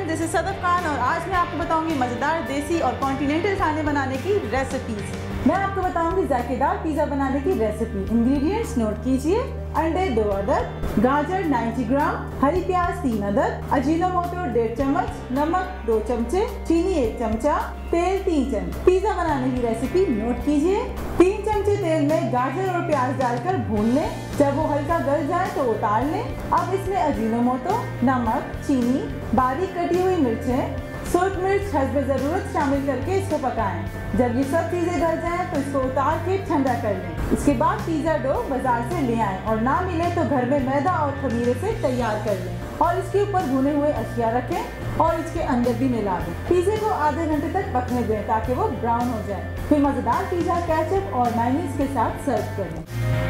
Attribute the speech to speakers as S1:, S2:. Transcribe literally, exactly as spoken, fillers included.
S1: This is Sadaf Khan और आज मैं आपको बताऊंगी मज़ेदार देसी और कॉन्टिनेंटल खाने बनाने की रेसिपीज। मैं आपको बताऊंगी जायकेदार पिज़्ज़ा बनाने की रेसिपी। इंग्रेडिएंट्स नोट कीजिए। अंडे दो अदद, गाजर नब्बे ग्राम, हरी प्याज तीन अदद, अजीनोमोटो डेढ़ चम्मच, नमक दो चमचे, चीनी एक चमचा, तेल तीन चम्मच। पिज़्ज़ा बनाने की रेसिपी नोट कीजिए। तीन चमचे तेल में गाजर और प्याज डालकर भून लें। जब वो हल्का गल जाए तो उतार लें। अब इसमें अजीनोमोटो, नमक, चीनी, बारीक कटी हुई मिर्चें, सूरख मिर्च हस्ब ज़रूरत शामिल करके इसको पकाएं। जब ये सब चीज़ें गल जाएं तो इसको उतार के ठंडा कर लें। इसके बाद पिज़्ज़ा डो बाजार से ले आएं और ना मिले तो घर में मैदा और खमीरे से तैयार कर लें और इसके ऊपर भुने हुए अशिया रखें और इसके अंदर भी मिला दें। पिज़्ज़े को आधे घंटे तक पकने दें ताकि वो ब्राउन हो जाए। फिर मज़ेदार पिज़्ज़ा केचप और मेयोनीज के साथ सर्व करें।